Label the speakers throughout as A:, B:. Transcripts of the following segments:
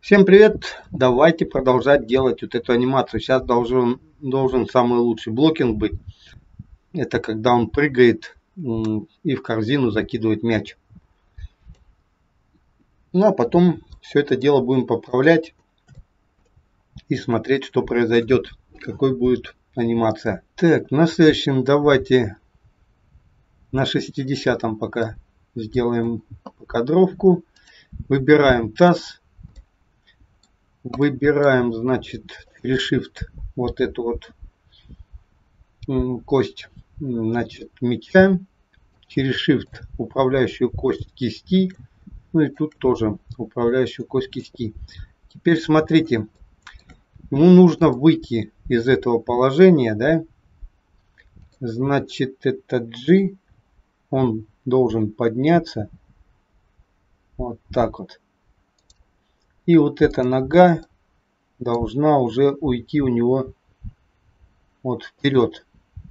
A: Всем привет! Давайте продолжать делать вот эту анимацию. Сейчас должен самый лучший блокинг быть. Это когда он прыгает и в корзину закидывает мяч. Ну а потом все это дело будем поправлять и смотреть, что произойдет. Какой будет анимация. Так, на следующем давайте на 60-м пока сделаем покадровку. Выбираем таз. Выбираем, значит, Shift вот эту вот кость, значит, мяча. Через Shift управляющую кость кисти. Ну и тут тоже управляющую кость кисти. Теперь смотрите. Ему нужно выйти из этого положения, да? Значит, это G. Он должен подняться. Вот так вот. И вот эта нога должна уже уйти у него вот вперед.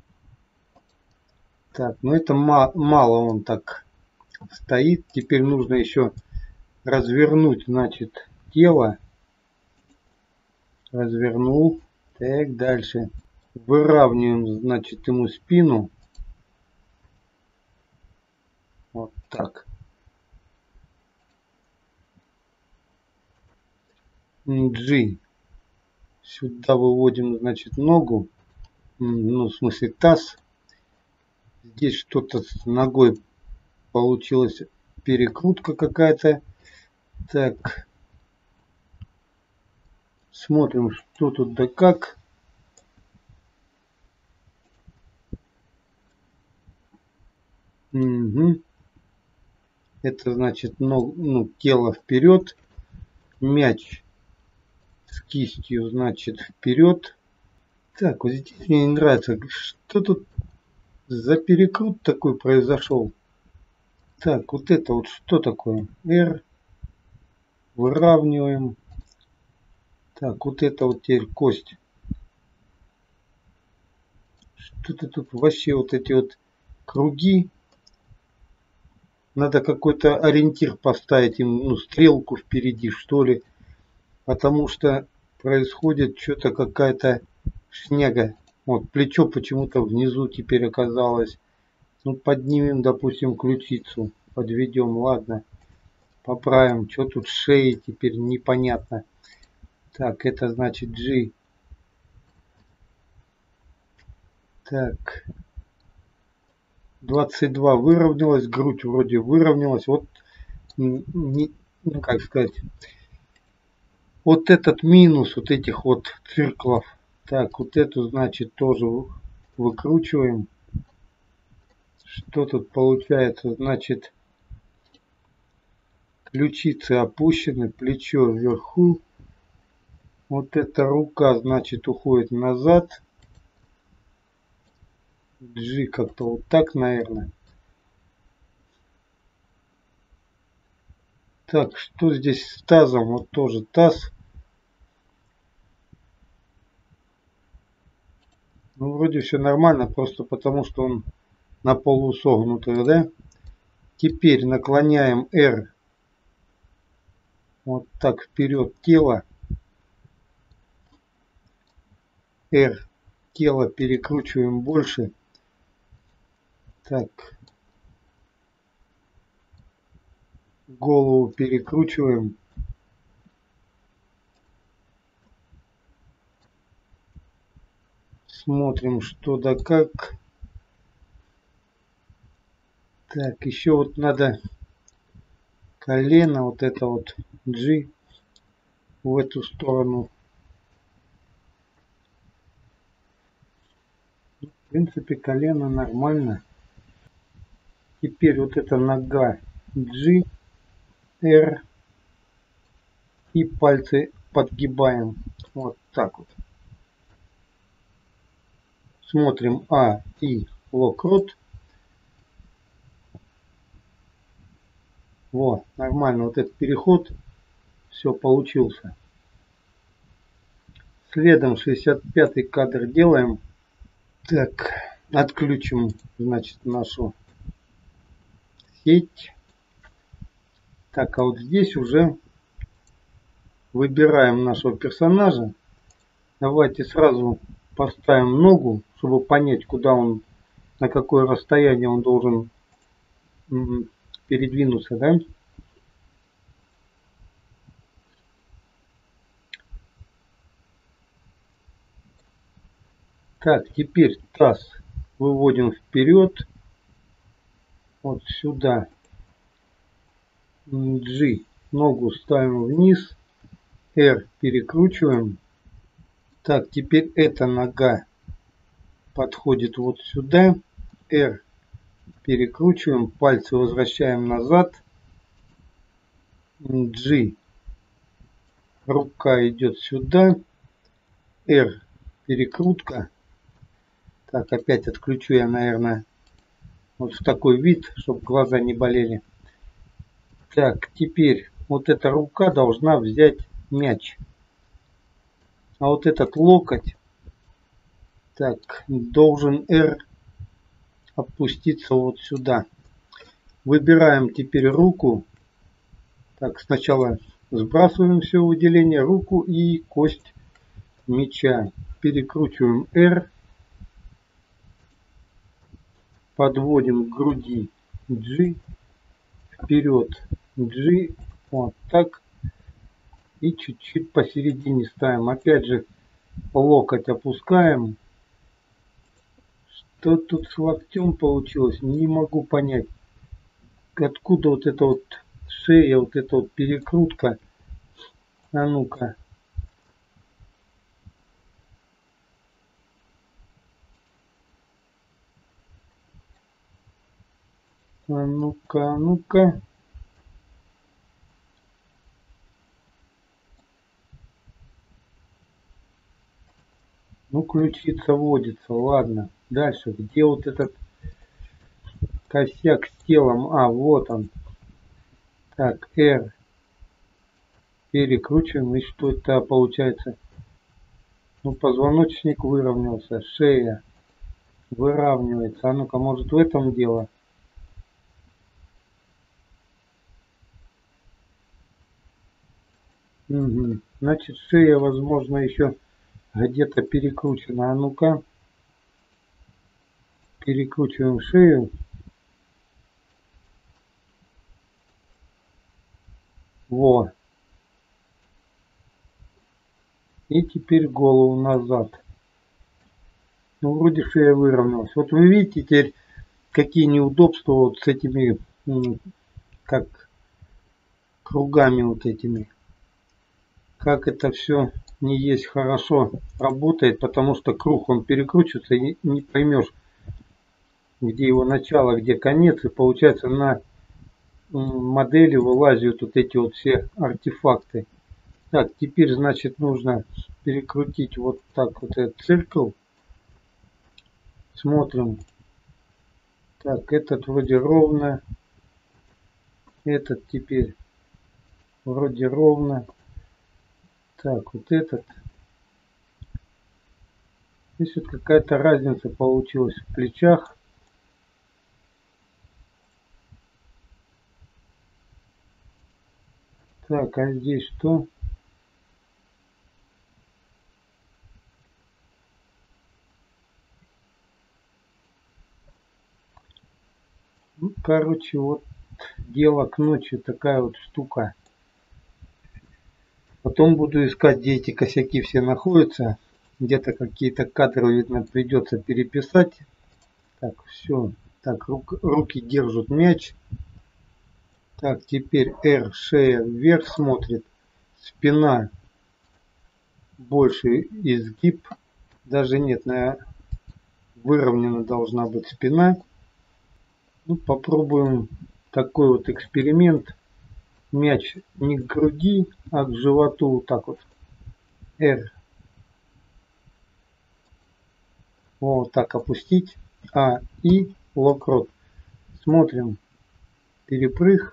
A: Так, ну это мало он так стоит. Теперь нужно еще развернуть, значит, тело. Развернул. Так, дальше. Выравниваем, значит, ему спину. Вот так. G. Сюда выводим, значит, ногу. Ну, в смысле, таз. Здесь что-то с ногой получилась перекрутка какая-то. Так. Смотрим, что тут да как. Угу. Это значит тело вперед. Мяч с кистью, значит, вперед. Так, вот здесь мне не нравится. Что тут за перекрут такой произошел? Так, вот это вот что такое? R. Выравниваем. Так, вот это вот теперь кость. Что-то тут вообще вот эти вот круги. Надо какой-то ориентир поставить им, ну, стрелку впереди, что ли. Потому что происходит что-то какая-то шняга. Вот плечо почему-то внизу теперь оказалось. Ну, поднимем, допустим, ключицу. Подведем, ладно. Поправим. Что тут с шеей теперь непонятно. Так, это значит G. Так. 22 выровнялась. Грудь вроде выровнялась. Вот, не, ну как сказать. Вот этот минус вот этих вот цирклов. Так, вот эту, значит, тоже выкручиваем. Что тут получается? Значит, ключицы опущены, плечо вверху. Вот эта рука, значит, уходит назад. G как-то вот так, наверное. Так, что здесь с тазом? Вот тоже таз. Ну, вроде все нормально, просто потому что он на полусогнутый, да? Теперь наклоняем R. Вот так вперед тело. R. Тело перекручиваем больше. Так. Голову перекручиваем. Смотрим, что да как. Так, еще вот надо колено, вот это вот G в эту сторону. В принципе, колено нормально. Теперь вот эта нога G, R и пальцы подгибаем. Вот так вот. Смотрим А и локрот. Вот, нормально. Вот этот переход. Все, получился. Следом 65-й кадр делаем. Так, отключим, значит, нашу сеть. Так, а вот здесь уже Выбираем нашего персонажа. Давайте сразу поставим ногу, чтобы понять, куда он, на какое расстояние он должен передвинуться, да? Так, теперь таз выводим вперед, вот сюда. G, ногу ставим вниз, R перекручиваем. Так, теперь эта нога подходит вот сюда, R перекручиваем, пальцы возвращаем назад, G, рука идет сюда, R, перекрутка. Так, опять отключу я, наверное, вот в такой вид, чтобы глаза не болели. Так, теперь вот эта рука должна взять мяч. А вот этот локоть, так, должен R опуститься вот сюда. Выбираем теперь руку. Так, сначала сбрасываем все выделение, руку и кость мяча. Перекручиваем R. Подводим к груди G. Вперед G. Вот так. И чуть-чуть посередине ставим. Опять же локоть опускаем. Что тут с локтем получилось? Не могу понять. Откуда вот эта вот шея, вот эта вот перекрутка. А ну-ка. А ну-ка, ну-ка. Ну, ключица водится. Ладно. Дальше. Где вот этот косяк с телом? А, вот он. Так, R. Перекручиваем. И что это получается? Ну, позвоночник выровнялся. Шея выравнивается. А ну-ка, может в этом дело? Угу. Значит, шея, возможно, еще где-то перекручена. А ну-ка. Перекручиваем шею. Во. И теперь голову назад. Ну, вроде шея выровнялась. Вот вы видите теперь, какие неудобства вот с этими, как кругами вот этими. Как это все не есть хорошо работает, потому что круг он перекручивается и не поймешь, где его начало, где конец. И получается на модели вылазят вот эти вот все артефакты. Так, теперь значит нужно перекрутить вот так вот этот циркл. Смотрим. Так, этот вроде ровно. Этот теперь вроде ровно. Так, вот этот. Здесь вот какая-то разница получилась в плечах. Так, а здесь что? Ну, короче, вот дело к ночи, такая вот штука. Потом буду искать, где эти косяки все находятся. Где-то какие-то кадры, видно, придется переписать. Так, все. Так, руки держат мяч. Так, теперь R, шея вверх смотрит. Спина больше изгиб. Даже нет, выровнена должна быть спина. Ну, попробуем такой вот эксперимент. Мяч не к груди, а к животу. Вот так вот. R. Вот так опустить. А, и локрот. Смотрим. Перепрыг.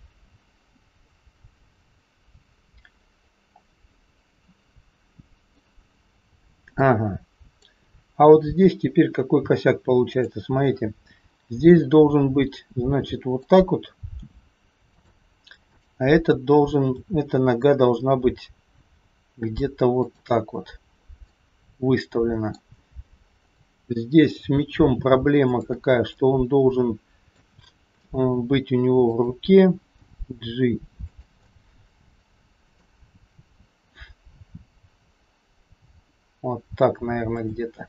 A: Ага. А вот здесь теперь какой косяк получается. Смотрите. Здесь должен быть, значит, вот так вот. А этот должен, эта нога должна быть где-то вот так вот выставлено. Здесь с мячом проблема какая, что он должен быть у него в руке. G. Вот так, наверное, где-то.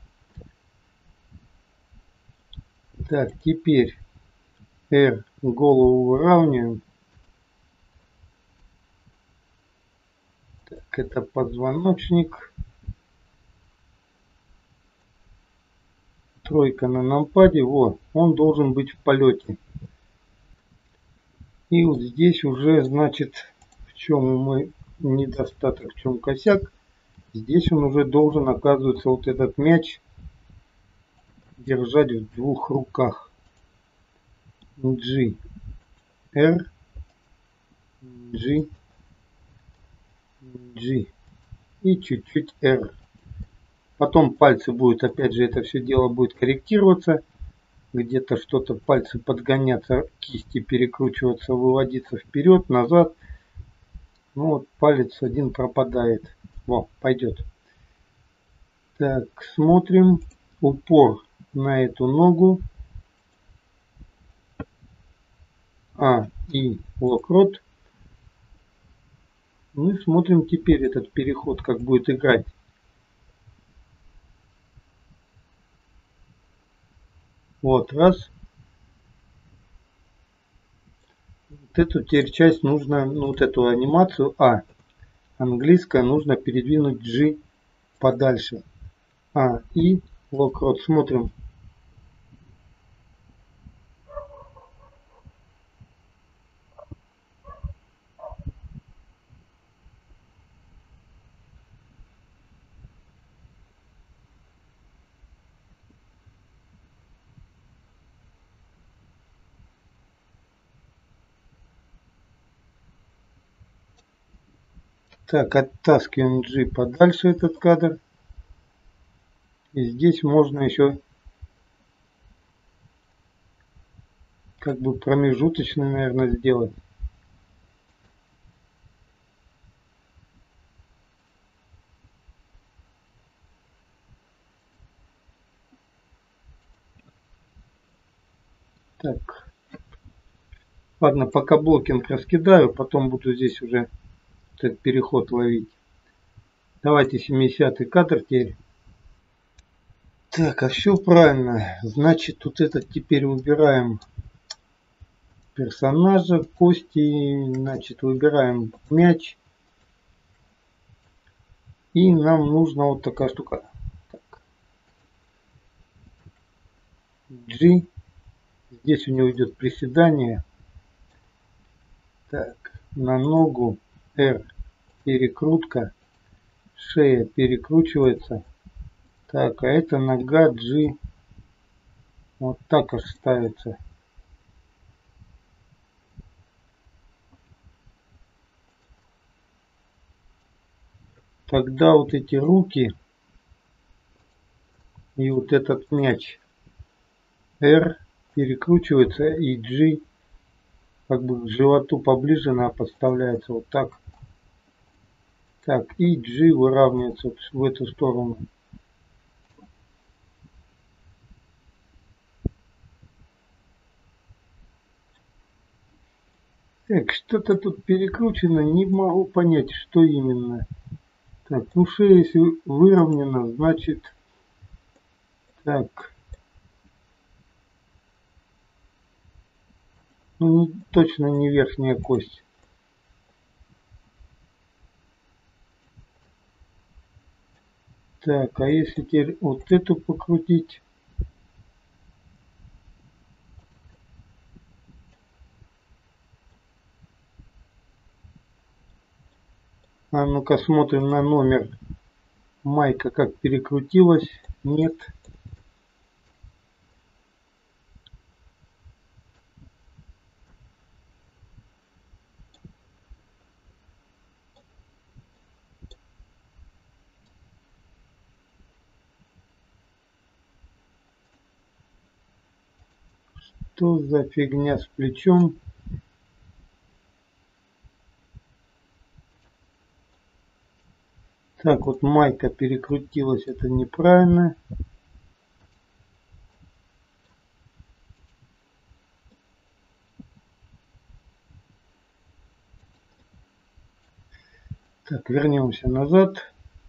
A: Так, теперь R голову выравниваем. Так, это позвоночник. Тройка на нампаде. Вот, он должен быть в полете. И вот здесь уже, значит, в чем мой недостаток, в чем косяк. Здесь он уже должен, оказывается, вот этот мяч держать в двух руках. G, R, G, G и чуть-чуть R. Потом пальцы будут, опять же, это все дело будет корректироваться. Где-то что-то пальцы подгоняться, кисти перекручиваться, выводиться вперед, назад. Ну вот палец один пропадает. Во, пойдет. Так, смотрим. Упор на эту ногу. И локрот. Ну и смотрим теперь этот переход, как будет играть. Вот, раз. Вот эту теперь часть нужно, ну вот эту анимацию английская нужно передвинуть G подальше. И локрот. Смотрим. Так, оттаскиваем G подальше этот кадр. И здесь можно еще как бы промежуточный, наверное, сделать. Так. Ладно, пока блокинг раскидаю, потом буду здесь уже этот переход ловить. Давайте 70-й кадр теперь. Так, а все правильно. Значит, вот этот теперь выбираем персонажа, кости, значит, выбираем мяч. И нам нужна вот такая штука. Так. G. Здесь у него идет приседание. Так, на ногу R перекрутка. Шея перекручивается. Так, а это нога G. Вот так аж ставится. Тогда вот эти руки и вот этот мяч R перекручивается, и G как бы к животу поближе она подставляется вот так. Так, и G выравнивается вот в эту сторону. Так, что-то тут перекручено, не могу понять, что именно. Так, ну шея если выровнена, значит... Так. Ну, точно не верхняя кость. Так, а если теперь вот эту покрутить? А ну-ка смотрим на номер. Майка как перекрутилась? Нет. Что за фигня с плечом? Так, вот майка перекрутилась, это неправильно. Так, вернемся назад.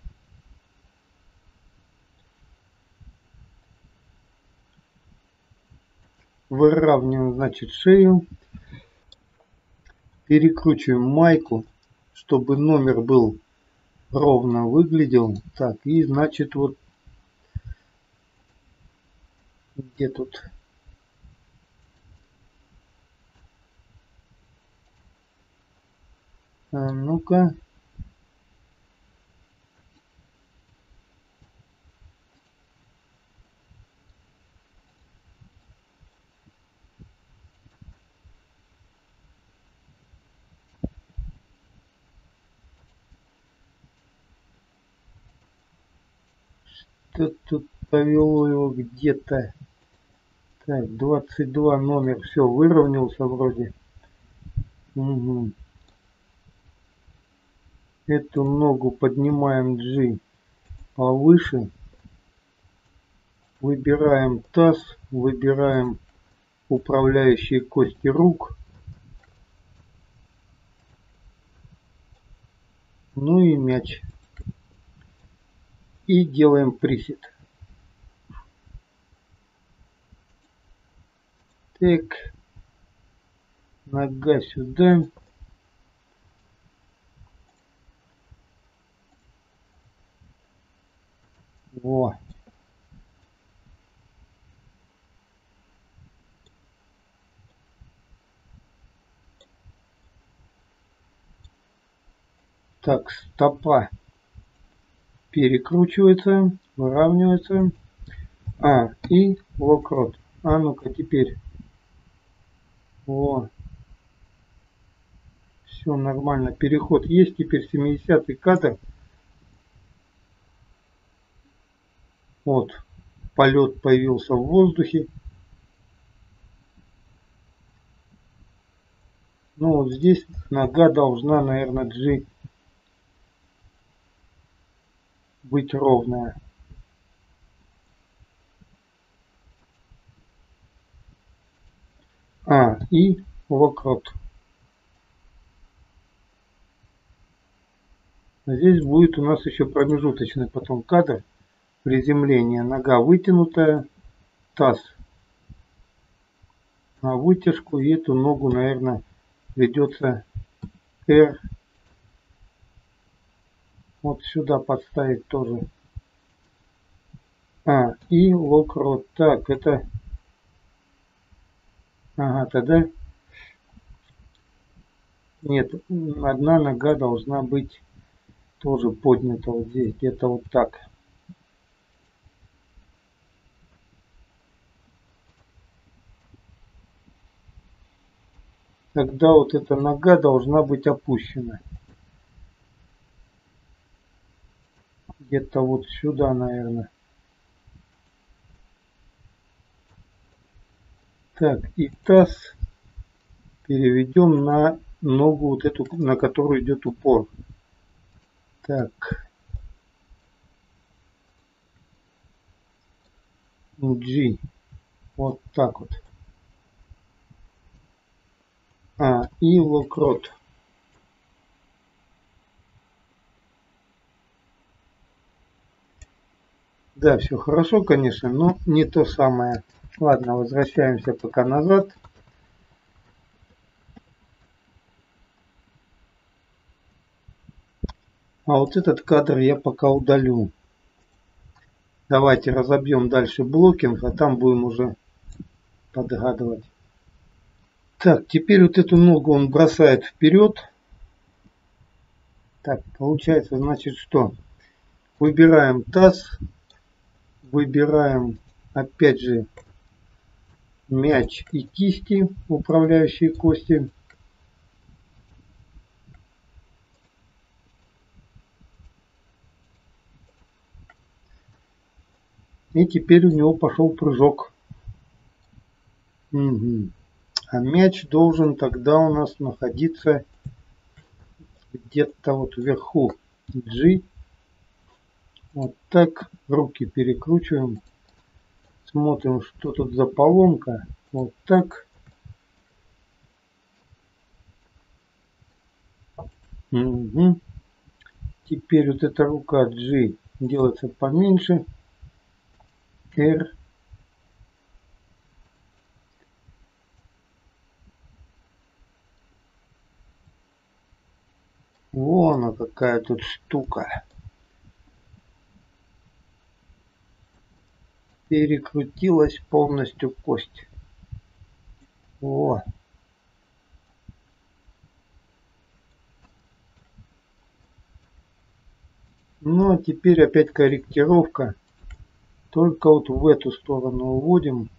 A: Выравниваем, значит, шею. Перекручиваем майку, чтобы номер был ровно выглядел. Так, и значит вот где тут? Ну-ка. Тут повело его где-то. Так, 22 номер, все, выровнялся вроде. Угу. Эту ногу поднимаем G повыше. Выбираем таз, выбираем управляющие кости рук. Ну и мяч. И делаем присед. Так. Нога сюда. Во. Так, стопа перекручивается, выравнивается. И локрот. Ну-ка теперь. Во. Все нормально. Переход есть. Теперь 70-й кадр. Вот. Полет появился в воздухе. Ну вот здесь нога должна, наверное, G быть ровная. И локрот. Здесь будет у нас еще промежуточный потом кадр. Приземление. Нога вытянутая. Таз на вытяжку. И эту ногу, наверное, придется R вот сюда подставить тоже. И локрот. Так, это... тогда... Нет, одна нога должна быть тоже поднята вот здесь, где-то вот так. Тогда вот эта нога должна быть опущена. Где-то вот сюда, наверное. Так, и таз переведем на ногу вот эту, на которую идет упор. Так. G. Вот так вот. И локрот. Да, все хорошо, конечно, но не то самое. Ладно, возвращаемся пока назад. Вот этот кадр я пока удалю. Давайте разобьем дальше блокинг, а там будем уже подгадывать. Так, теперь вот эту ногу он бросает вперед. Так, получается, значит, что? Выбираем таз. Выбираем, опять же, мяч и кисти, управляющие кости. И теперь у него пошел прыжок. А мяч должен тогда у нас находиться где-то вот вверху. G. Вот так. Руки перекручиваем. Смотрим, что тут за поломка. Вот так. Угу. Теперь вот эта рука G делается поменьше. R. Вон она какая тут штука. Перекрутилась полностью кость. О. Ну а теперь опять корректировка. Только вот в эту сторону уводим.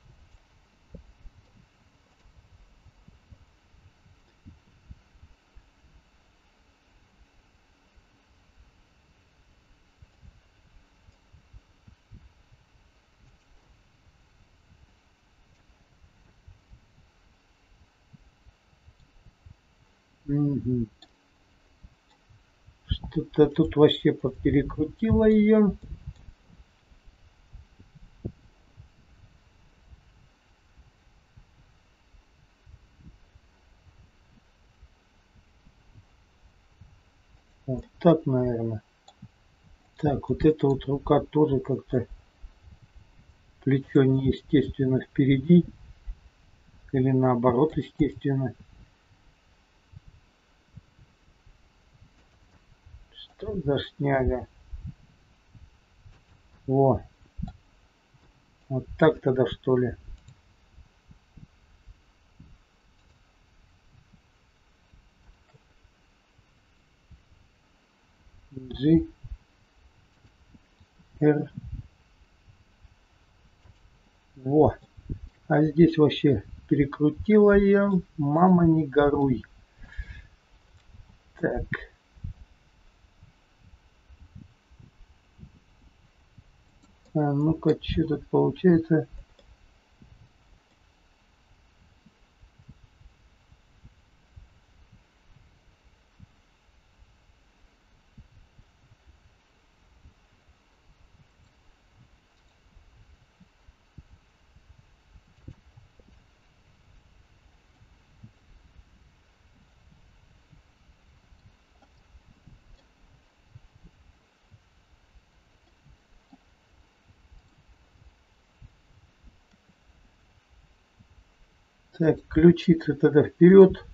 A: Угу. Что-то тут вообще поперекрутило ее. Вот так, наверное. Так, вот эта вот рука тоже как-то плечо неестественно впереди. Или наоборот, естественно. Что за шняга? Во. Вот так тогда что ли? G, R. Во. А здесь вообще перекрутила я. Мама, не горуй. Так. А ну-ка, что тут получается? Так, ключица тогда вперед.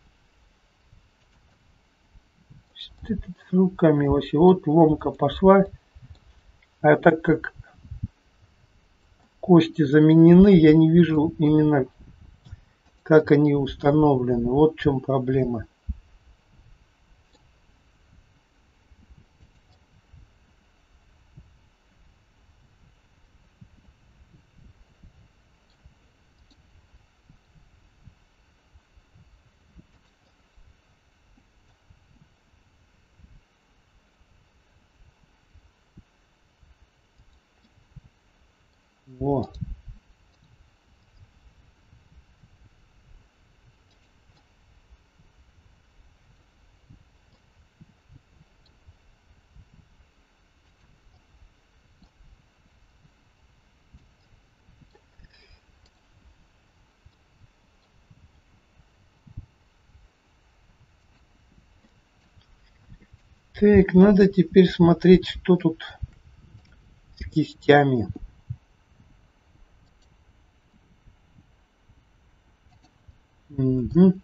A: Что тут с руками вообще? Вот ломка пошла. А так как кости заменены, я не вижу именно, как они установлены. Вот в чем проблема. Во. Так, надо теперь смотреть, что тут с кистями. Угу.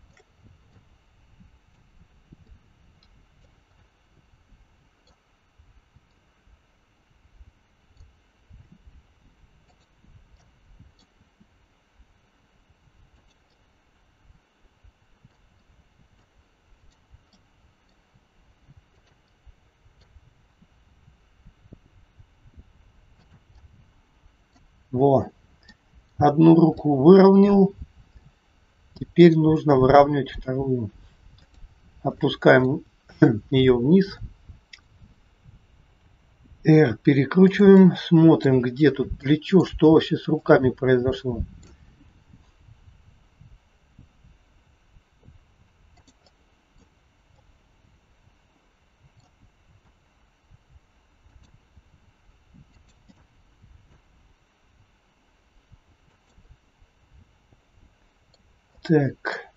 A: Во. Одну руку выровнял. Теперь нужно выравнивать вторую. Опускаем ее вниз. R перекручиваем. Смотрим, где тут плечо, что вообще с руками произошло. Так.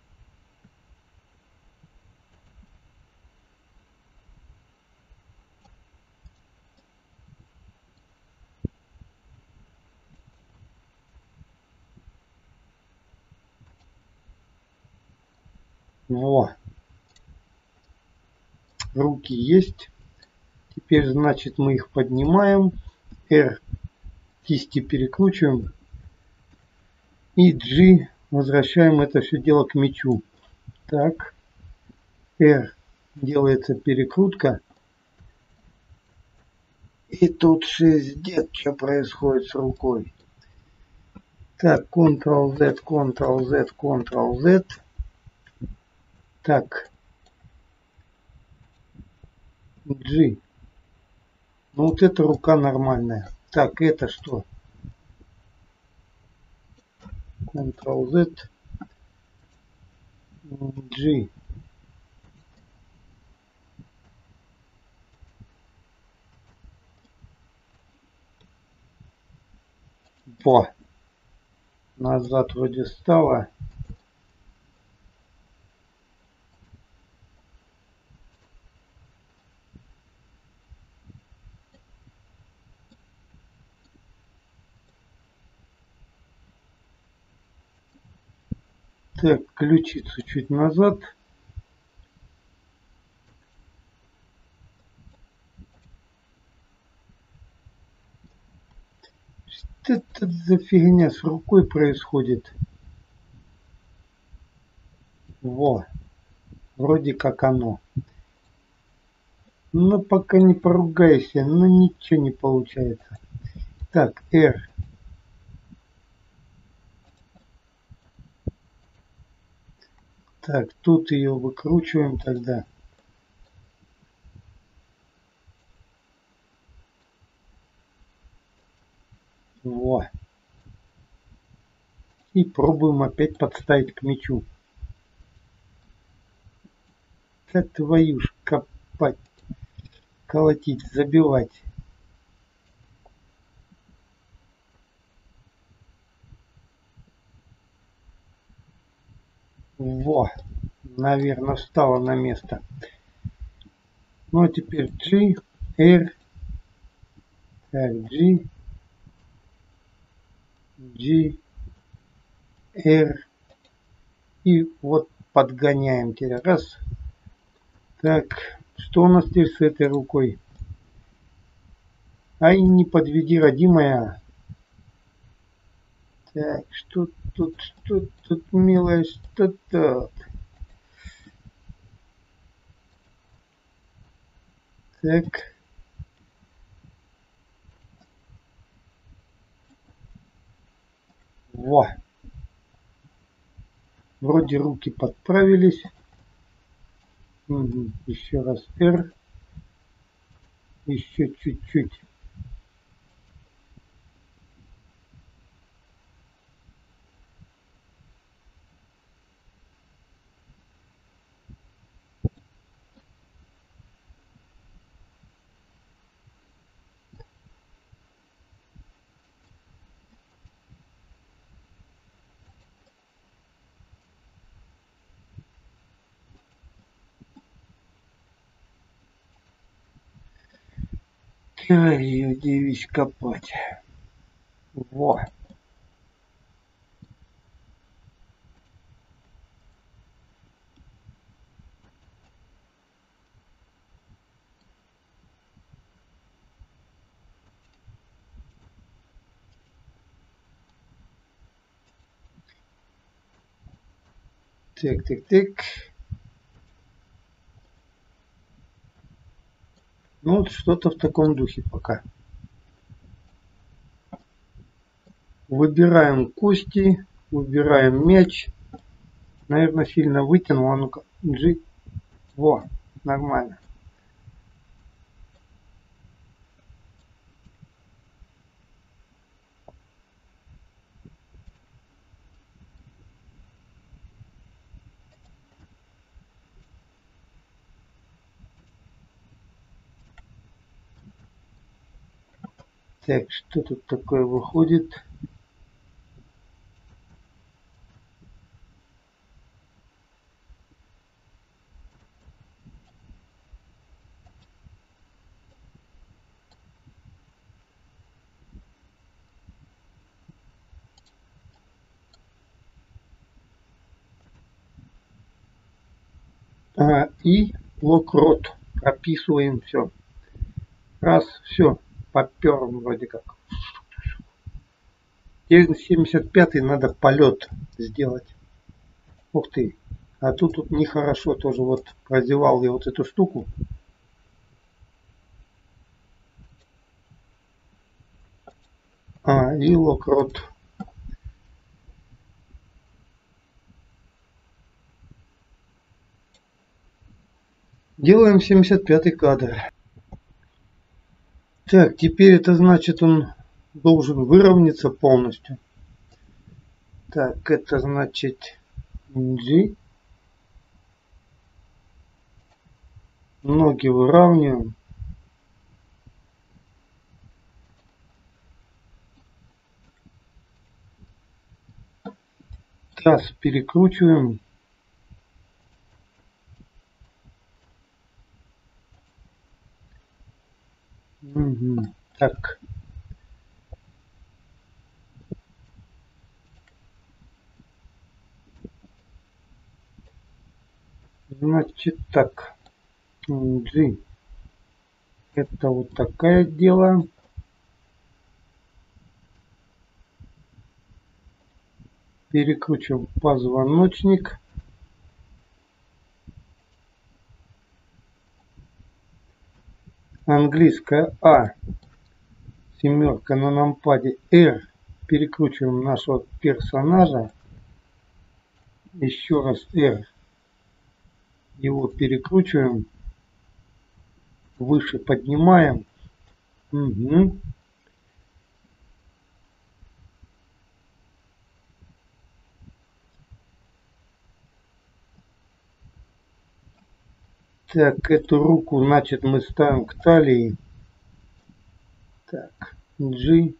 A: Во. Руки есть. Теперь, значит, мы их поднимаем. R кисти перекручиваем. И G возвращаем это все дело к мячу. Так. R делается перекрутка. И тут 6D, что происходит с рукой. Так, Ctrl-Z, Ctrl-Z, Ctrl-Z. Так. G. Ну вот эта рука нормальная. Так, это что? Ctrl-Z. G. Во. Назад вроде стало. Так, ключицу чуть назад. Что это за фигня с рукой происходит? Во. Вроде как оно. Но пока не поругайся, но ничего не получается. Так, R. Так, тут ее выкручиваем тогда. Во. И пробуем опять подставить к мячу. Да твою ж копать, колотить, забивать. Во. Наверное, встала на место. Ну а теперь G, R. Так, G. G. R. И вот подгоняем теперь. Раз. Так, что у нас теперь с этой рукой? Ай, не подведи, родимая. Так, что тут, милая, что тут? Так. Во. Вроде руки подправились. Угу. Еще раз R. Еще чуть-чуть. Ай, ее девись копать. Во. Так. Ну вот что-то в таком духе пока. Выбираем кости, выбираем мяч. Наверное, сильно вытянул. А ну-ка, G. Во, нормально. Так, что тут такое выходит? И локрот прописываем все. Раз, все, попер вроде как. Теперь 75-й надо полет сделать. Ух ты. А тут нехорошо тоже. Вот прозевал я вот эту штуку. И локрот. Делаем 75-й кадр. Так, теперь это значит, он должен выровняться полностью. Так, это значит G. Ноги выравниваем. Таз перекручиваем. Угу. Так. Значит так. G. Это вот такое дело. Перекручиваем позвоночник. Английская А. Семерка на нампаде R. Перекручиваем нашего персонажа. Еще раз R. Его перекручиваем. Выше поднимаем. Угу. Так, эту руку, значит, мы ставим к талии. Так, G.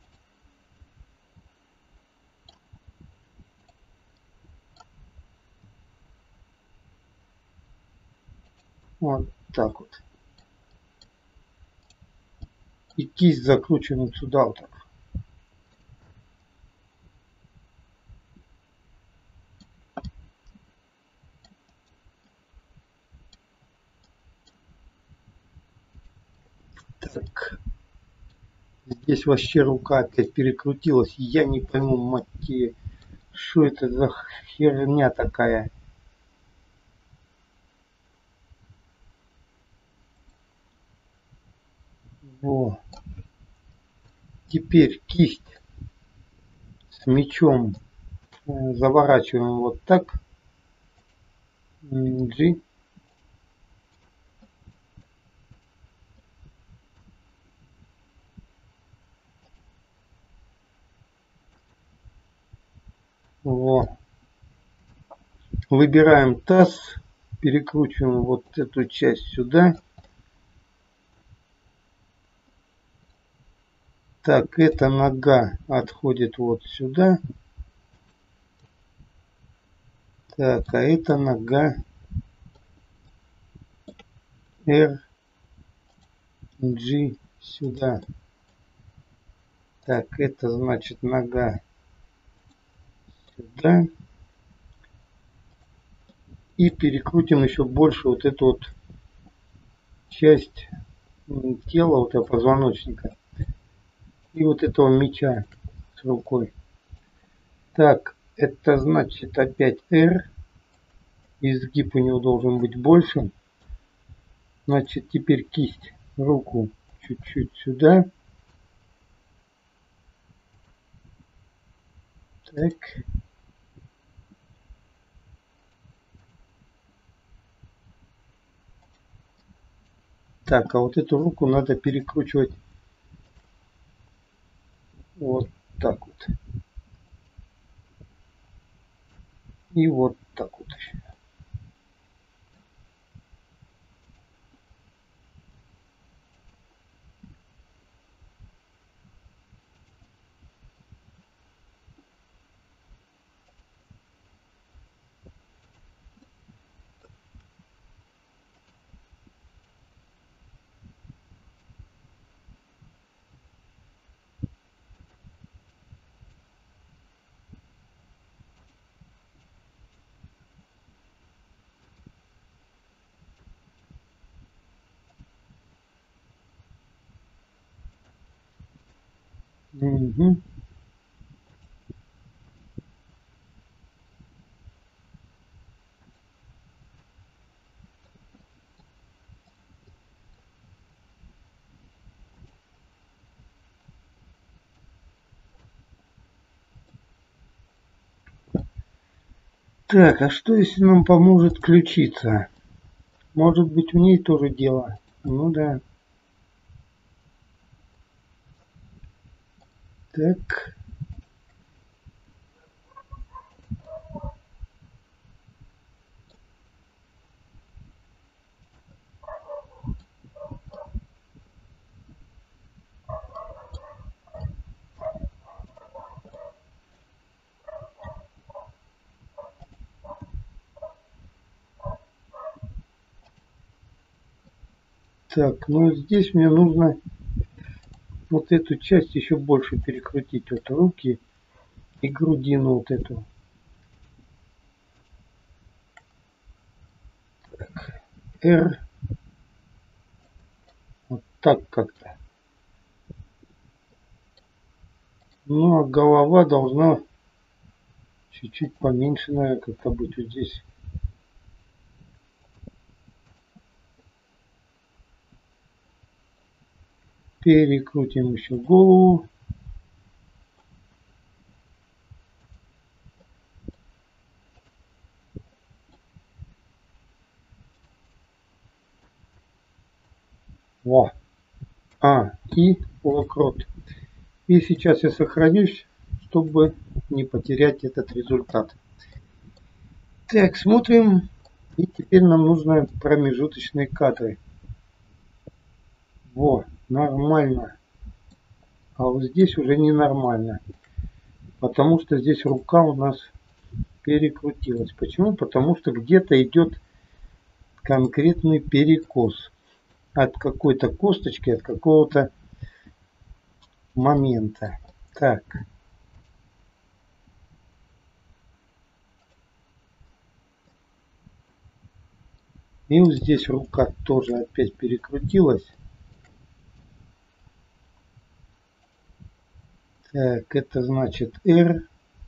A: Вот так вот. И кисть закручиваем сюда вот так. Так. Здесь вообще рука опять перекрутилась. Я не пойму, мать, что это за херня такая. Во. Теперь кисть с мечом заворачиваем вот так. G. Во. Выбираем таз, перекручиваем вот эту часть сюда. Так, эта нога отходит вот сюда. Так, а эта нога R, G сюда. Так, это значит нога сюда. И перекрутим еще больше вот эту вот часть тела, вот этого позвоночника. И вот этого меча с рукой. Так, это значит опять R. Изгиб у него должен быть больше. Значит, теперь кисть, руку чуть-чуть сюда. Так. Так, а вот эту руку надо перекручивать вот так вот. И вот так вот. Угу. Так, а что если нам поможет ключица? Может быть, в ней тоже дело. Ну да. Так. Так, ну здесь мне нужно вот эту часть еще больше перекрутить. Вот руки и грудину вот эту. R. Вот так как-то. Ну а голова должна чуть-чуть поменьше, наверное, как-то быть вот здесь. Перекрутим еще голову. Во. И локрот. И сейчас я сохранюсь, чтобы не потерять этот результат. Так, смотрим. И теперь нам нужны промежуточные кадры. Во, нормально. А вот здесь уже ненормально. Потому что здесь рука у нас перекрутилась. Почему? Потому что где-то идет конкретный перекос. От какой-то косточки, от какого-то момента. Так. И вот здесь рука тоже опять перекрутилась. Так, это значит R.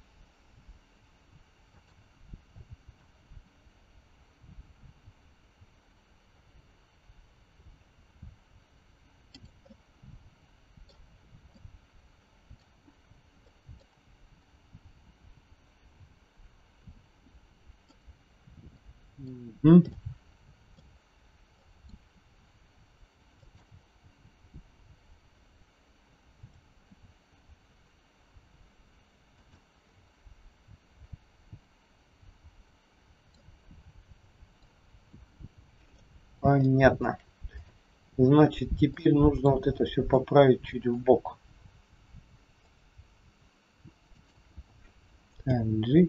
A: Угу. Понятно. Значит, теперь нужно вот это все поправить чуть в бок. Так, G.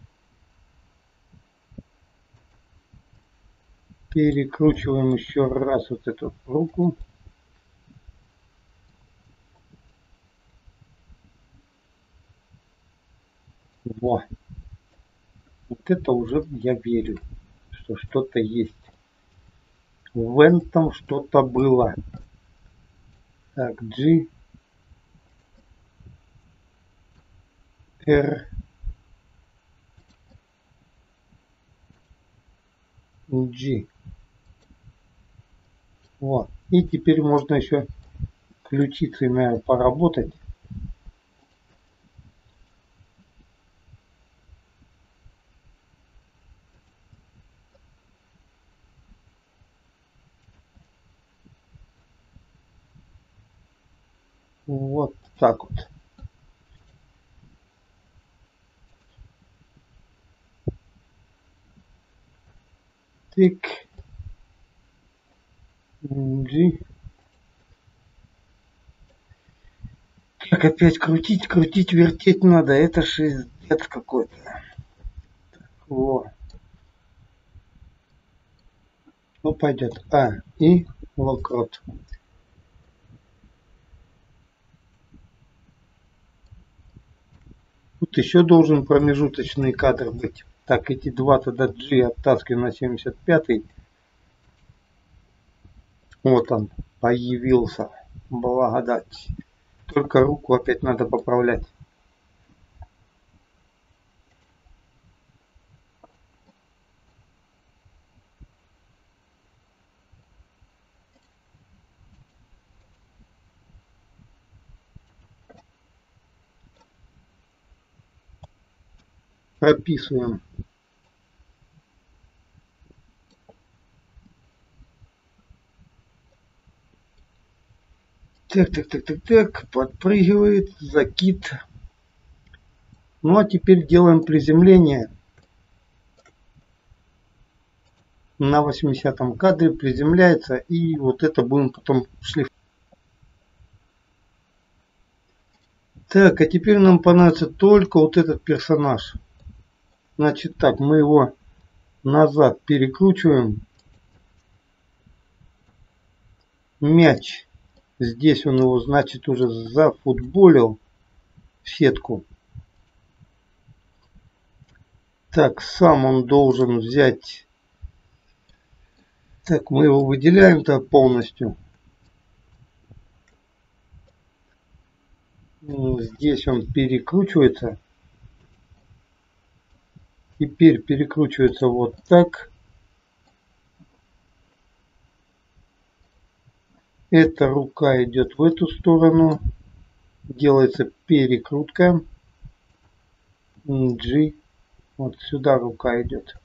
A: Перекручиваем еще раз вот эту руку. Во. Вот это уже я верю, что что-то есть. В этом что-то было. Так, G. R. G. Вот. И теперь можно еще ключицей, наверное, поработать. Вот так вот. Тык. G. Так, опять крутить, крутить, вертеть надо. Это шиздец какой-то. Во. Ну, пойдет. И локрот. Тут еще должен промежуточный кадр быть. Так, эти два тогда G оттаскиваем на 75-й. Вот он появился. Благодать. Только руку опять надо поправлять. Прописываем. Так, подпрыгивает, закид. Ну а теперь делаем приземление. На 80 кадре приземляется, и вот это будем потом шлифовать. Так, а теперь нам понадобится только вот этот персонаж. Значит так, мы его назад перекручиваем. Мяч. Здесь он его, значит, уже зафутболил в сетку. Так, сам он должен взять. Так, мы его выделяем-то полностью. Здесь он перекручивается. Теперь перекручивается вот так. Эта рука идет в эту сторону. Делается перекрутка. G. Вот сюда рука идет.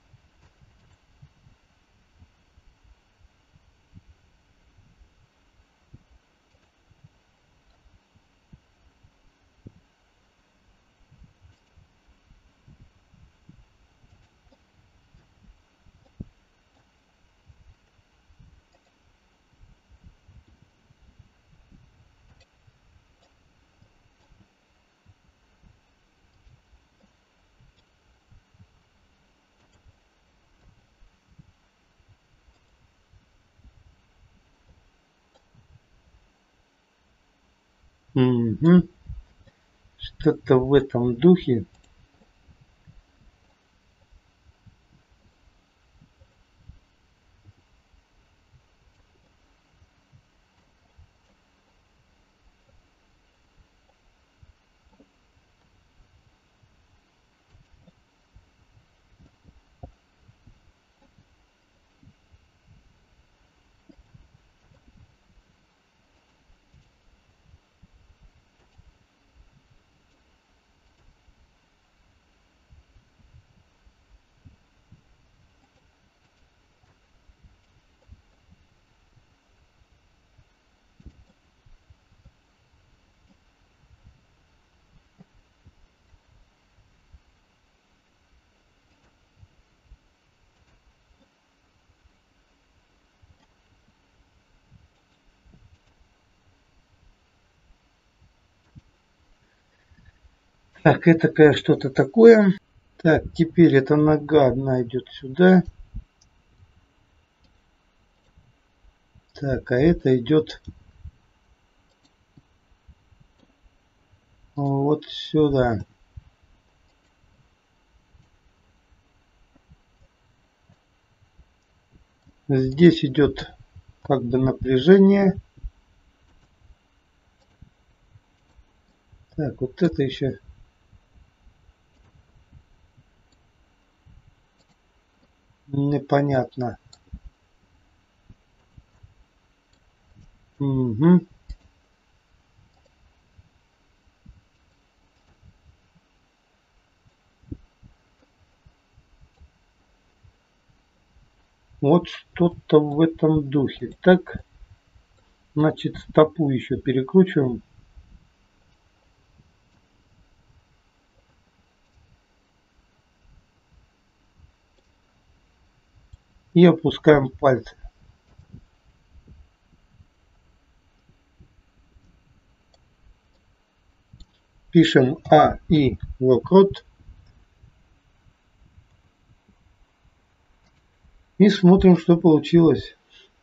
A: Угу. Что-то в этом духе. Так, это что-то такое. Так, теперь эта нога одна идет сюда. Так, а это идет вот сюда. Здесь идет как бы напряжение. Так, вот это еще непонятно. Угу. Вот что-то в этом духе. Так, значит, стопу еще перекручиваем. И опускаем пальцы. Пишем А и локрот. И смотрим, что получилось.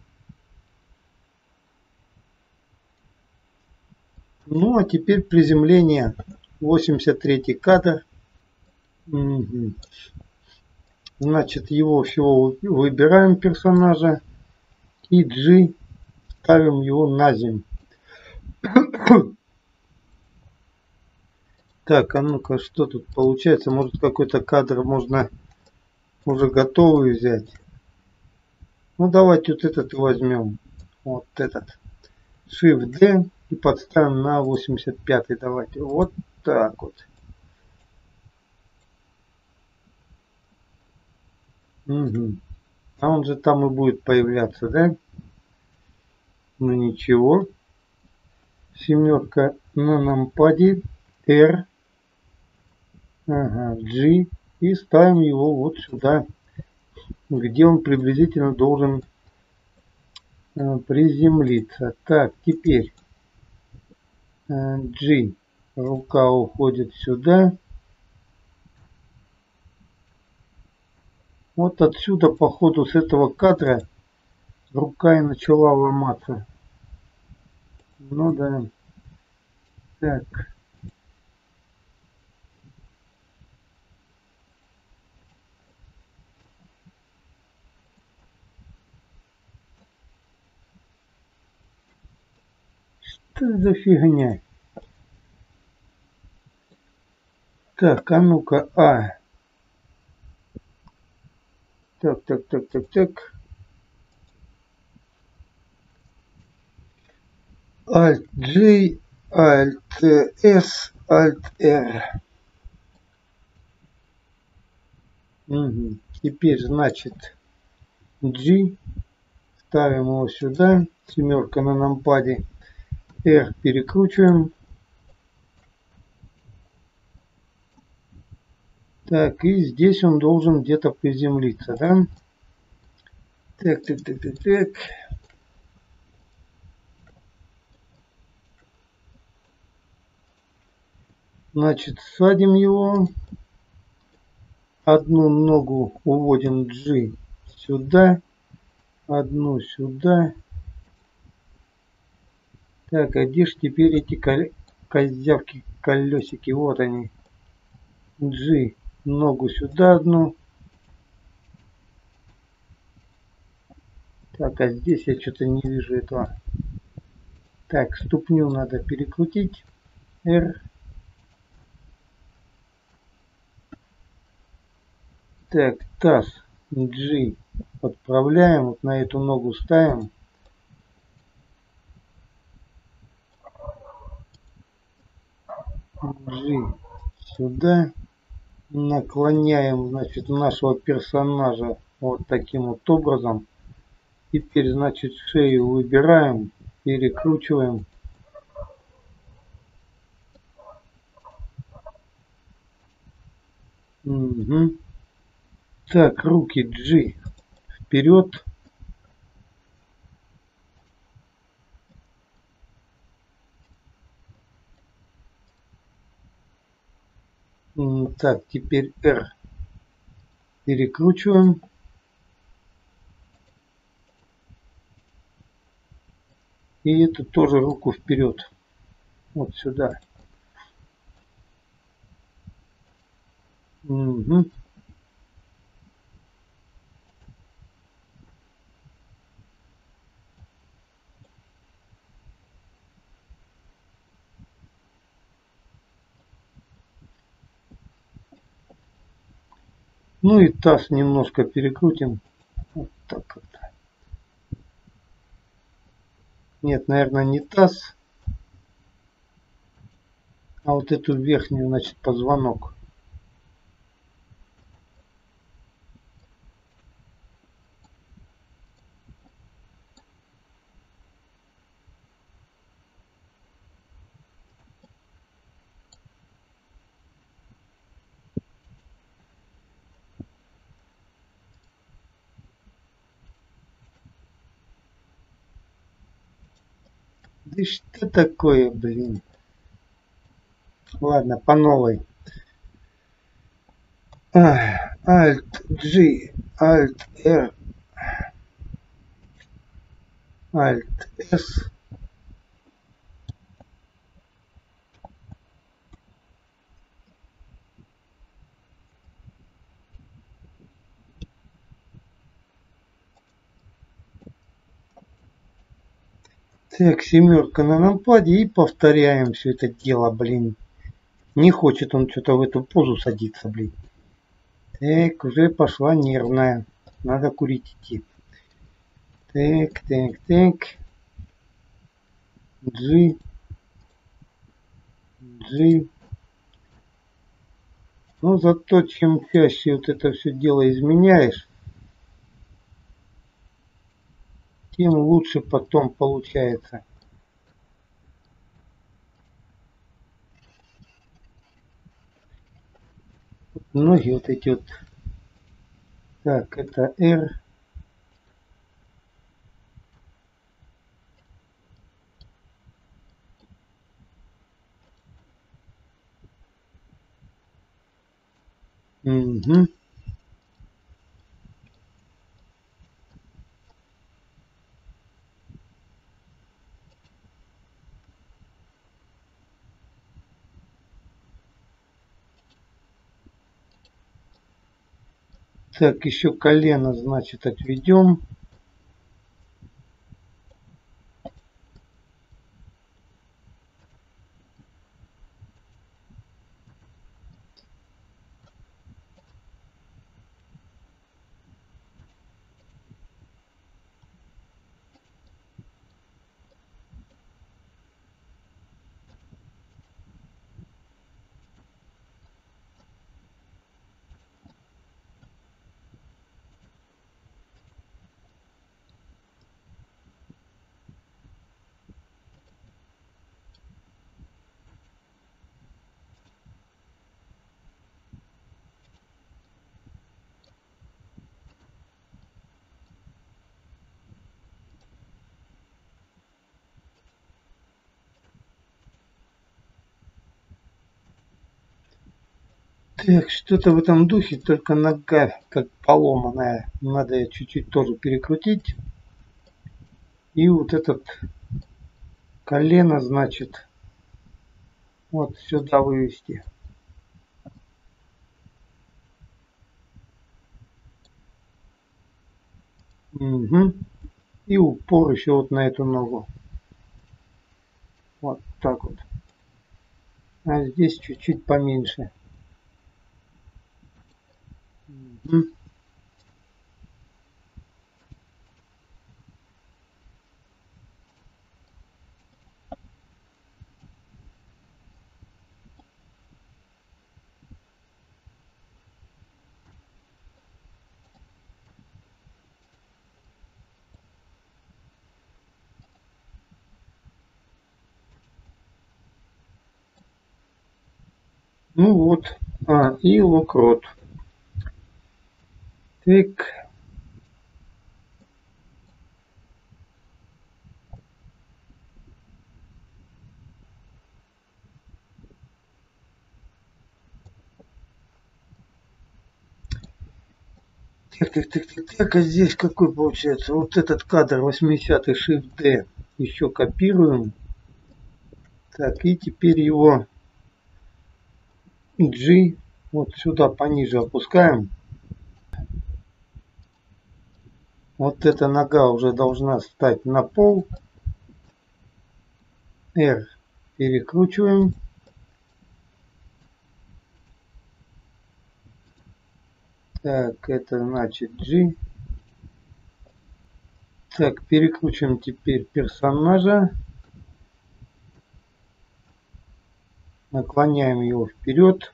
A: Ну, а теперь приземление. 83 кадр. Угу. Значит, его всего выбираем персонажа. И G ставим его на землю. Так, а ну-ка, что тут получается? Может, какой-то кадр можно уже готовый взять? Ну, давайте вот этот возьмем. Вот этот. Shift-D и подставим на 85-й. Давайте. Вот так вот. Угу. А он же там и будет появляться, да? Ну ничего. Семерка на нампаде. R. Ага, G. И ставим его вот сюда, где он приблизительно должен приземлиться. Так, теперь G. Рука уходит сюда. Вот отсюда, походу, с этого кадра рука и начала ломаться. Ну да. Так. Что за фигня? Так, а ну-ка, Так, так, так, так, так. Alt-J, Alt-S, Alt-R. Угу. Теперь, значит, G. Ставим его сюда. Семерка на нампаде. R перекручиваем. Так, и здесь он должен где-то приземлиться, да? Так, так, так, так, так. Значит, садим его. Одну ногу уводим G сюда. Одну сюда. Так, а где ж теперь эти козявки, колесики? Вот они. G. Ногу сюда одну. Так, а здесь я что-то не вижу этого. Так, ступню надо перекрутить. R. Так, таз. G. Отправляем. Вот на эту ногу ставим. G. Сюда. Наклоняем, значит, нашего персонажа вот таким вот образом. Теперь, значит, шею выбираем, перекручиваем. Угу. Так, руки G вперед. Так, теперь R перекручиваем. И эту тоже руку вперед. Вот сюда. Угу. Ну и таз немножко перекрутим. Вот так вот. Нет, наверное, не таз, а вот эту верхнюю, значит, позвонок. Да что такое, блин? Ладно, по новой. Alt-G, Alt-R, Alt-S. Так, семерка на нампаде и повторяем все это дело, блин. Не хочет он что-то в эту позу садиться, блин. Так, уже пошла нервная. Надо курить идти. Так, так, так. Джи, джи. Ну, зато чем чаще вот это все дело изменяешь, тем лучше потом получается. Многие вот эти вот. Так, это R. Угу. Так, еще колено, значит, отведем. Так, что-то в этом духе, только нога как поломанная. Надо ее чуть-чуть тоже перекрутить. И вот этот колено, значит, вот сюда вывести. Угу. И упор еще вот на эту ногу. Вот так вот. А здесь чуть-чуть поменьше. Угу. Ну вот. И локрот. Так. Так, а здесь какой получается? Вот этот кадр 80-й Shift D еще копируем. Так, и теперь его G вот сюда пониже опускаем. Вот эта нога уже должна стать на пол. R перекручиваем. Так, это значит G. Так, перекручиваем теперь персонажа. Наклоняем его вперед.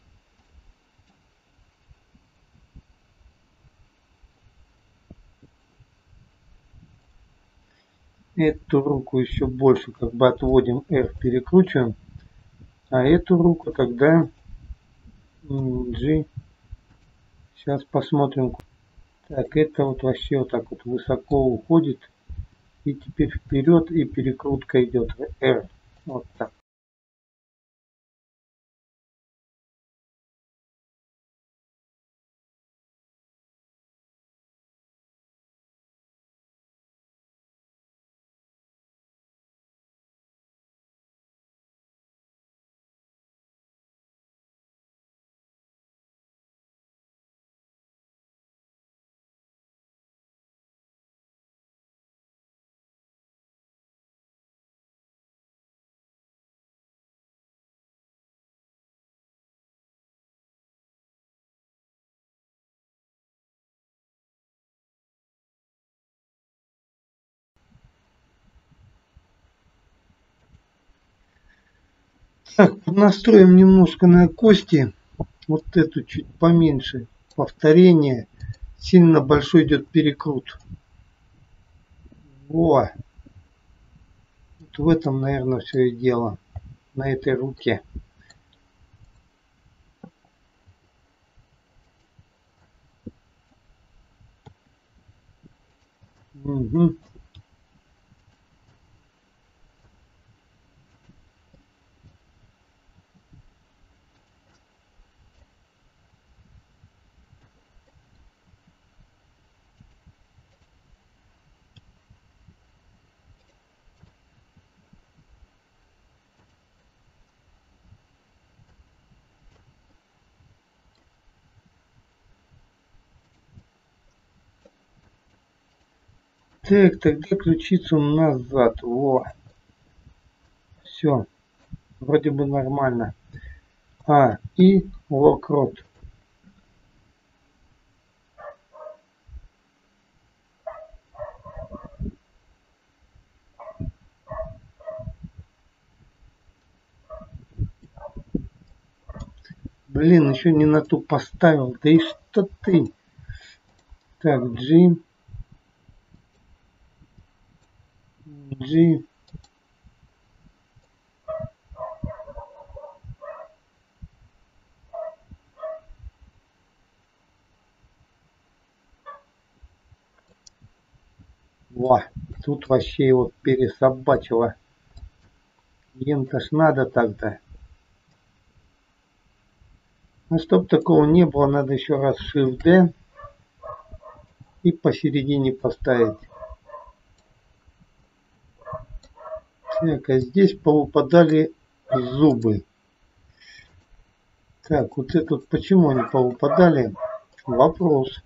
A: Эту руку еще больше как бы отводим, R перекручиваем. А эту руку тогда G. Сейчас посмотрим. Так, это вот вообще вот так вот высоко уходит. И теперь вперед и перекрутка идет. R. Вот так. Так, настроим немножко на кости. Вот эту чуть поменьше. Повторение. Сильно большой идет перекрут. Во. Вот в этом, наверное, все и дело. На этой руке. Угу. Так, тогда ключицу назад. Во. Все. Вроде бы нормально. И локрот. Блин, еще не на ту поставил. Да и что ты? Так, G. G. Во. Тут вообще его пересобачило. Им-то ж надо так-то. А чтоб такого не было, надо еще раз Shift-D и посередине поставить. Так, а здесь повыпадали зубы. Так, вот этот почему они повыпадали? Вопрос.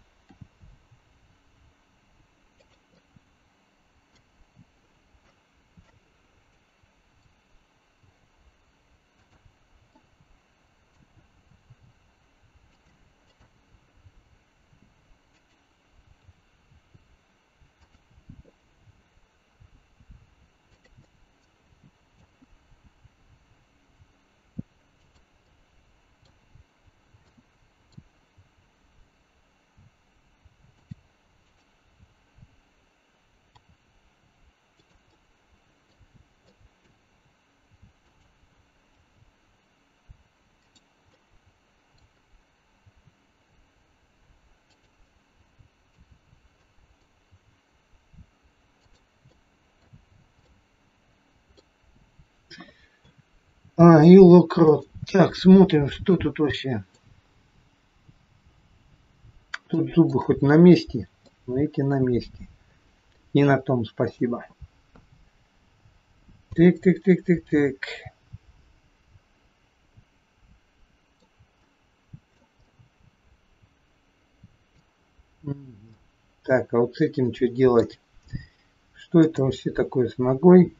A: И локрот. Так, смотрим, что тут вообще. Тут зубы хоть на месте, но эти на месте. И на том спасибо. Так, так, так, так, так. Так, а вот с этим что делать? Что это вообще такое с ногой?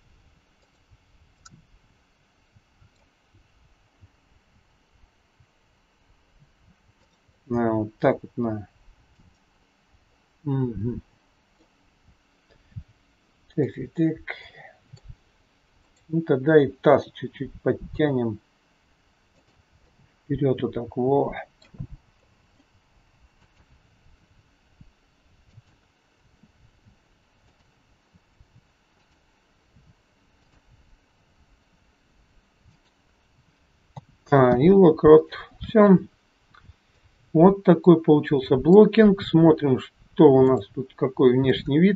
A: Вот так вот на. Угу. Так, так, так. Ну тогда и таз чуть-чуть подтянем вперед вот так. Во. И локрот. Все. Вот такой получился блокинг. Смотрим, что у нас тут, какой внешний вид.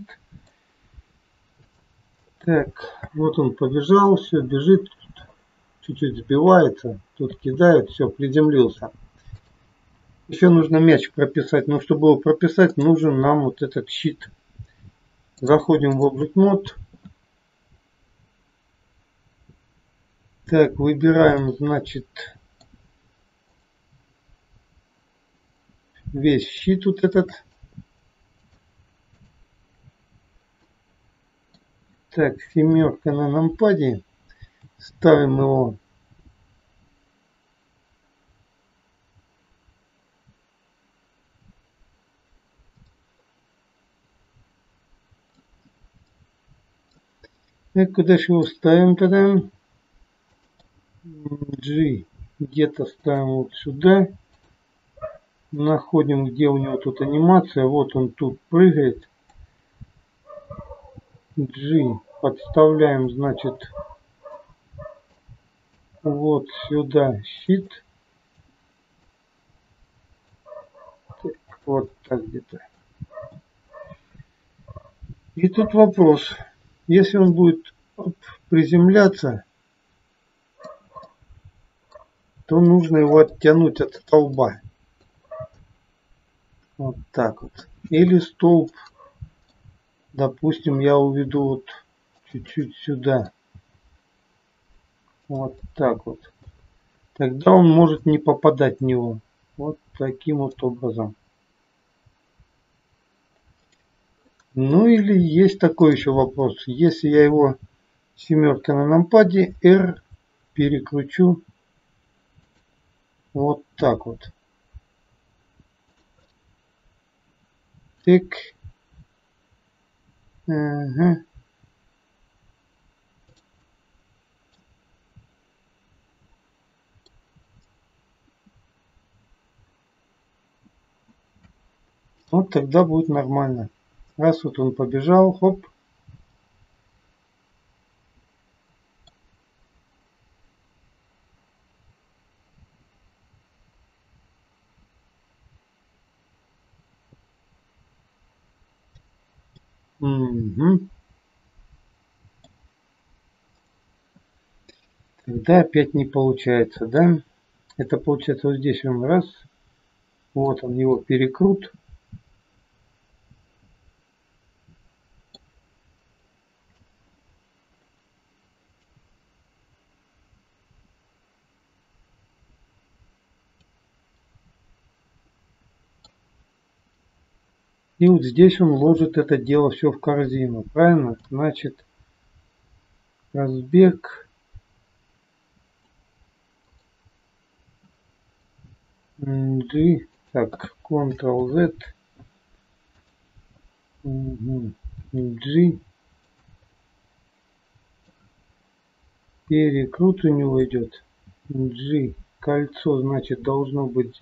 A: Так, вот он побежал, все, бежит, чуть-чуть сбивается, тут кидает, все, приземлился. Еще нужно мяч прописать, но чтобы его прописать, нужен нам вот этот щит. Заходим в Object Mode. Так, выбираем, значит, весь щит вот этот. Так, семерка на нампаде. Ставим его. Так, куда же его ставим тогда? G где-то ставим вот сюда. Находим, где у него тут анимация. Вот он тут прыгает. G подставляем, значит, вот сюда щит. Так, вот так где-то. И тут вопрос. Если он будет приземляться, то нужно его оттянуть от столба. Вот так вот. Или столб, допустим, я уведу вот чуть-чуть сюда. Вот так вот. Тогда он может не попадать в него. Вот таким вот образом. Ну или есть такой еще вопрос. Если я его семерка на нампаде, R перекручу вот так вот. Так. Ага. Вот тогда будет нормально. Раз вот он побежал, хоп. Угу. Тогда опять не получается, да? Это получается вот здесь он раз. Вот он его перекрут. И вот здесь он ложит это дело все в корзину. Правильно? Значит, разбег. G. Так, Ctrl-Z. G. Перекрут у него идет. G. Кольцо, значит, должно быть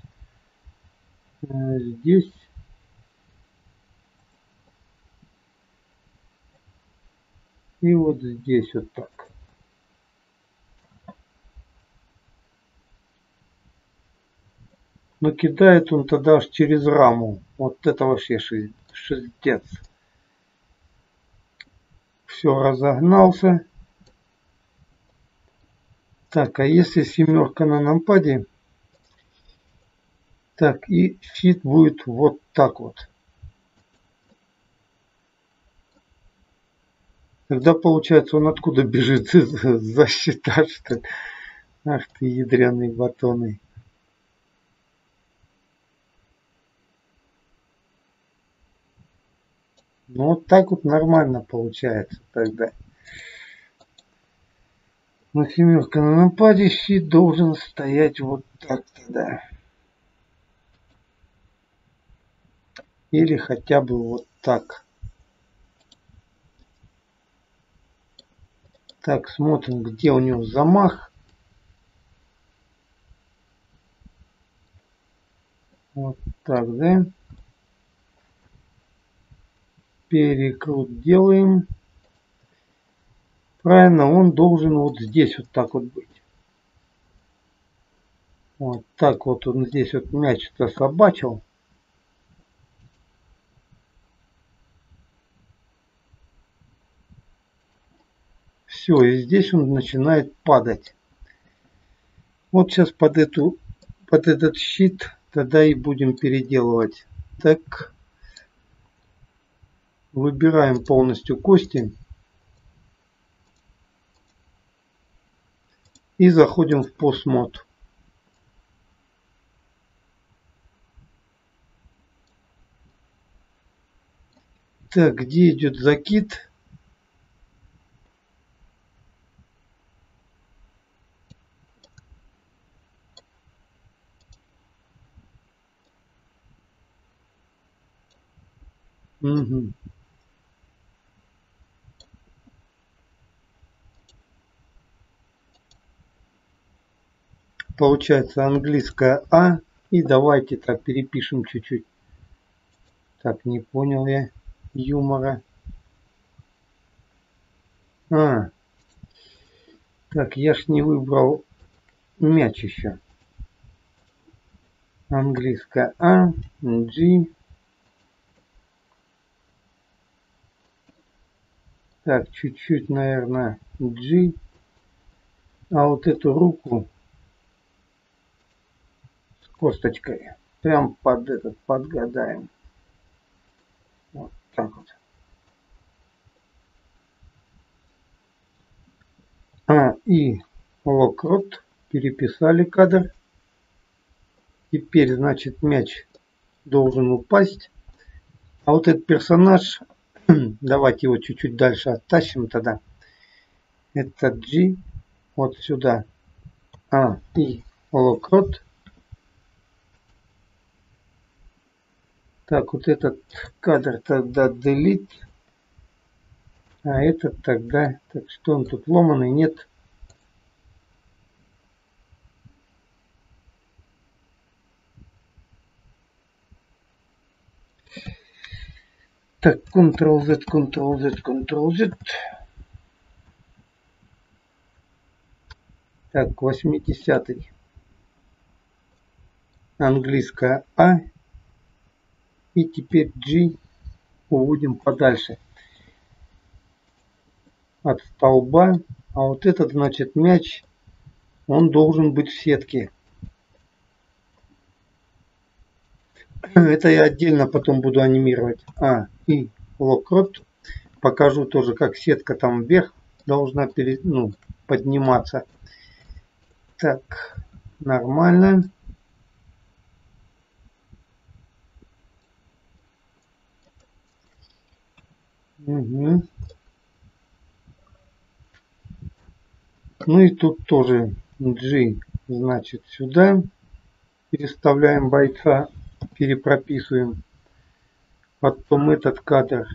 A: здесь. И вот здесь вот так. Но кидает он тогда аж через раму. Вот это вообще шиздец. Все, разогнался. Так, а если семерка на нампаде? Так, и щит будет вот так вот. Тогда получается он откуда бежит? За щита, что ли? Ах ты, ядреные батоны. Ну вот так вот нормально получается тогда. Но семерка на нападе, щит должен стоять вот так тогда. Или хотя бы вот так. Так, смотрим, где у него замах. Вот так, да? Перекрут делаем. Правильно, он должен вот здесь вот так вот быть. Вот так вот он здесь вот мяч-то собачил. Все, и здесь он начинает падать. Вот сейчас под этот щит тогда и будем переделывать. Так, выбираем полностью кости. И заходим в постмод. Так, где идет закид? Угу. получается английское А. И давайте так перепишем чуть-чуть. Так, не понял я юмора. Так, я ж не выбрал мяч еще. Английское А, G. Так, чуть-чуть, наверное, G. А вот эту руку с косточкой прям под этот подгадаем. Вот так вот. И локрот. Переписали кадр. Теперь, значит, мяч должен упасть. А вот этот персонаж, давайте его чуть-чуть дальше оттащим тогда. Это G. Вот сюда. И локрот. Так, вот этот кадр тогда delete. А этот тогда... Так, что он тут ломаный? Нет. Так, Ctrl-Z, Ctrl-Z, Ctrl-Z. Так, 80-й. Английское А. И теперь G уводим подальше от столба. А вот этот, значит, мяч, он должен быть в сетке. Это я отдельно потом буду анимировать. И локрот. Покажу тоже, как сетка там вверх должна подниматься. Так, нормально. Угу. Ну и тут тоже G, значит, сюда переставляем бойца, перепрописываем. Потом этот кадр.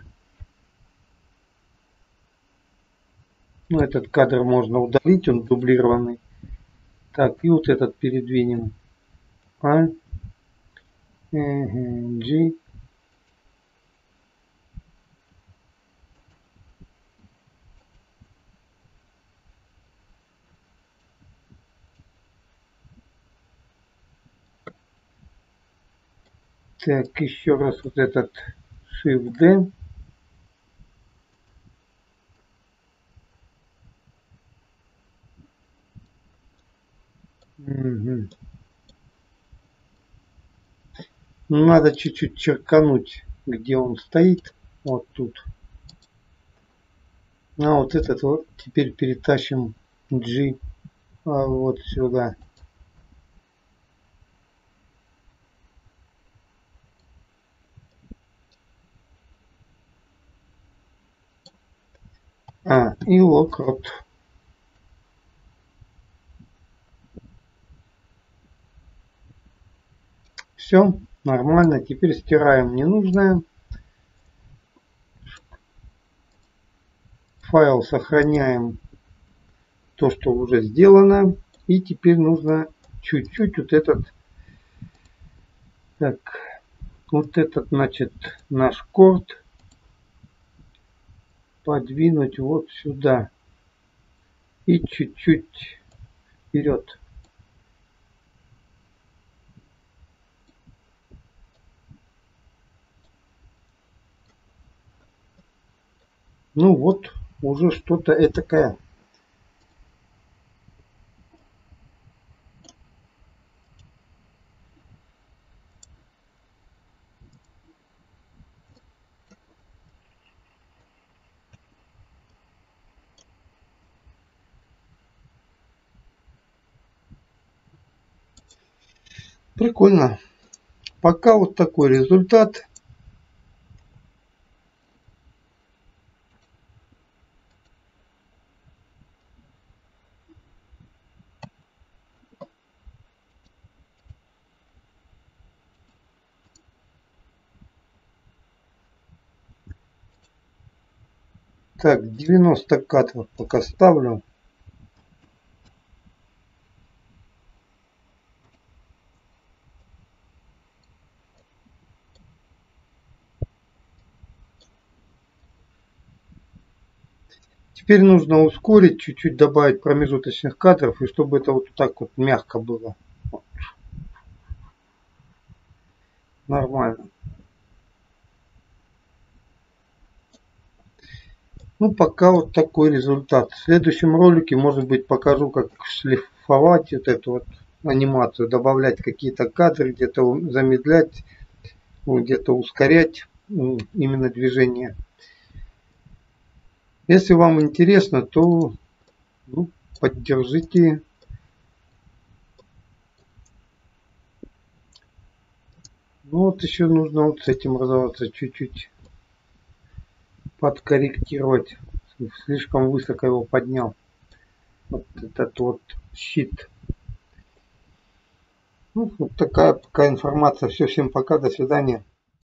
A: Ну, этот кадр можно удалить, он дублированный. Так, и вот этот передвинем. G. Так, еще раз вот этот Shift-D. Угу. Надо чуть-чуть черкануть, где он стоит. Вот тут. Вот этот вот теперь перетащим G вот сюда. И локрот. Все, нормально. Теперь стираем ненужное. Файл сохраняем то, что уже сделано. И теперь нужно чуть-чуть вот этот... Так, вот этот, значит, наш корд подвинуть вот сюда. И чуть-чуть вперед. Ну вот, уже что-то этакое. Прикольно. Пока вот такой результат. Так, 90 кадров пока ставлю. теперь нужно ускорить, чуть-чуть добавить промежуточных кадров, и чтобы это вот так вот мягко было. Вот. Нормально. Ну, пока вот такой результат. В следующем ролике, может быть, покажу, как шлифовать вот эту вот анимацию, добавлять какие-то кадры, где-то замедлять, где-то ускорять именно движение. Если вам интересно, то поддержите. Ну вот еще нужно вот с этим разобраться, чуть-чуть подкорректировать. Слишком высоко его поднял. Вот этот вот щит. Ну, вот такая пока информация. Все, всем пока, до свидания.